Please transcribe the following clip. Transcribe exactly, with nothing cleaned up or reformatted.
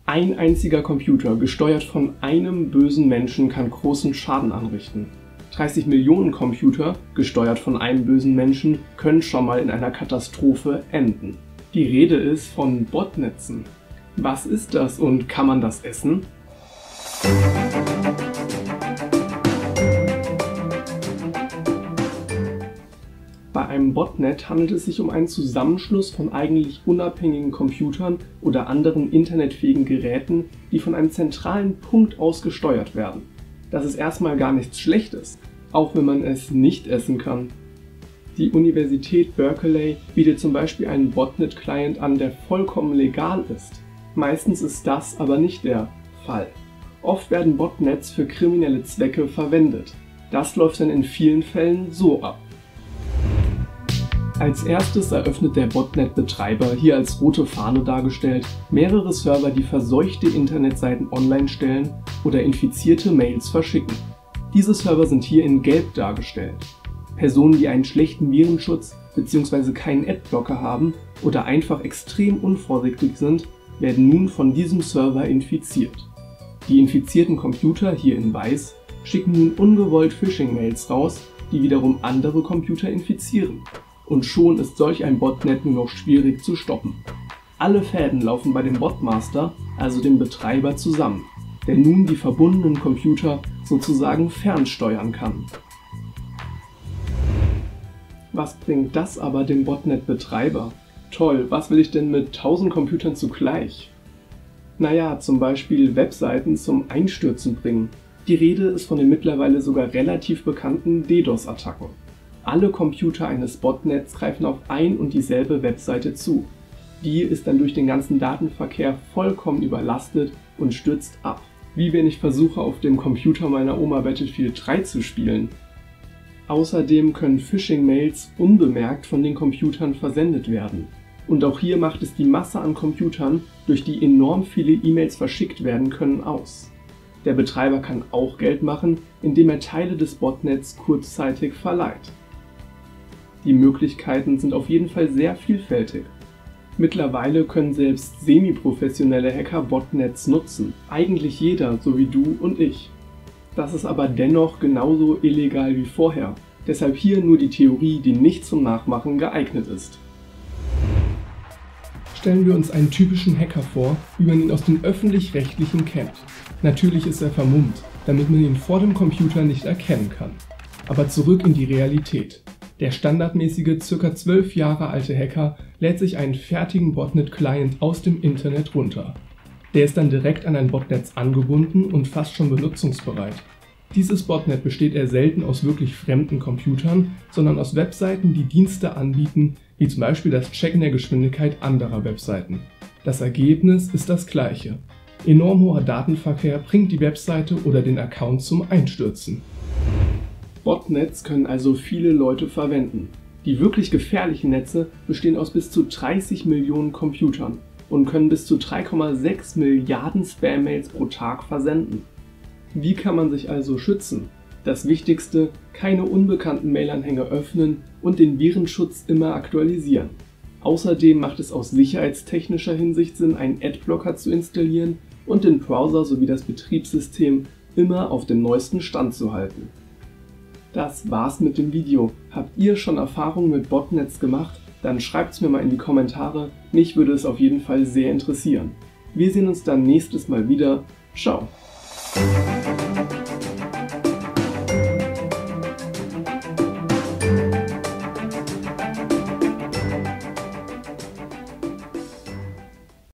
Ein einziger Computer, gesteuert von einem bösen Menschen, kann großen Schaden anrichten. dreißig Millionen Computer, gesteuert von einem bösen Menschen, können schon mal in einer Katastrophe enden. Die Rede ist von Botnetzen. Was ist das und kann man das essen? Bei einem Botnet handelt es sich um einen Zusammenschluss von eigentlich unabhängigen Computern oder anderen internetfähigen Geräten, die von einem zentralen Punkt aus gesteuert werden. Das ist erstmal gar nichts Schlechtes, auch wenn man es nicht essen kann. Die Universität Berkeley bietet zum Beispiel einen Botnet-Client an, der vollkommen legal ist. Meistens ist das aber nicht der Fall. Oft werden Botnets für kriminelle Zwecke verwendet. Das läuft dann in vielen Fällen so ab. Als erstes eröffnet der Botnet-Betreiber, hier als rote Fahne dargestellt, mehrere Server, die verseuchte Internetseiten online stellen oder infizierte Mails verschicken. Diese Server sind hier in gelb dargestellt. Personen, die einen schlechten Virenschutz bzw. keinen Adblocker haben oder einfach extrem unvorsichtig sind, werden nun von diesem Server infiziert. Die infizierten Computer, hier in weiß, schicken nun ungewollt Phishing-Mails raus, die wiederum andere Computer infizieren. Und schon ist solch ein Botnet nur noch schwierig zu stoppen. Alle Fäden laufen bei dem Botmaster, also dem Betreiber, zusammen, der nun die verbundenen Computer sozusagen fernsteuern kann. Was bringt das aber dem Botnet-Betreiber? Toll, was will ich denn mit tausend Computern zugleich? Naja, zum Beispiel Webseiten zum Einstürzen bringen. Die Rede ist von den mittlerweile sogar relativ bekannten DDoS-Attacken. Alle Computer eines Botnets greifen auf ein und dieselbe Webseite zu. Die ist dann durch den ganzen Datenverkehr vollkommen überlastet und stürzt ab. Wie wenn ich versuche, auf dem Computer meiner Oma Battlefield drei zu spielen. Außerdem können Phishing-Mails unbemerkt von den Computern versendet werden. Und auch hier macht es die Masse an Computern, durch die enorm viele E-Mails verschickt werden können, aus. Der Betreiber kann auch Geld machen, indem er Teile des Botnets kurzzeitig verleiht. Die Möglichkeiten sind auf jeden Fall sehr vielfältig. Mittlerweile können selbst semi-professionelle Hacker Botnets nutzen. Eigentlich jeder, so wie du und ich. Das ist aber dennoch genauso illegal wie vorher. Deshalb hier nur die Theorie, die nicht zum Nachmachen geeignet ist. Stellen wir uns einen typischen Hacker vor, wie man ihn aus den öffentlich-rechtlichen kennt. Natürlich ist er vermummt, damit man ihn vor dem Computer nicht erkennen kann. Aber zurück in die Realität. Der standardmäßige, ca. zwölf Jahre alte Hacker lädt sich einen fertigen Botnet-Client aus dem Internet runter. Der ist dann direkt an ein Botnetz angebunden und fast schon benutzungsbereit. Dieses Botnet besteht eher selten aus wirklich fremden Computern, sondern aus Webseiten, die Dienste anbieten, wie zum Beispiel das Checken der Geschwindigkeit anderer Webseiten. Das Ergebnis ist das gleiche. Enorm hoher Datenverkehr bringt die Webseite oder den Account zum Einstürzen. Botnets können also viele Leute verwenden. Die wirklich gefährlichen Netze bestehen aus bis zu dreißig Millionen Computern und können bis zu drei Komma sechs Milliarden Spam-Mails pro Tag versenden. Wie kann man sich also schützen? Das Wichtigste: keine unbekannten Mailanhänge öffnen und den Virenschutz immer aktualisieren. Außerdem macht es aus sicherheitstechnischer Hinsicht Sinn, einen Adblocker zu installieren und den Browser sowie das Betriebssystem immer auf dem neuesten Stand zu halten. Das war's mit dem Video. Habt ihr schon Erfahrungen mit Botnets gemacht? Dann schreibt's mir mal in die Kommentare. Mich würde es auf jeden Fall sehr interessieren. Wir sehen uns dann nächstes Mal wieder. Ciao!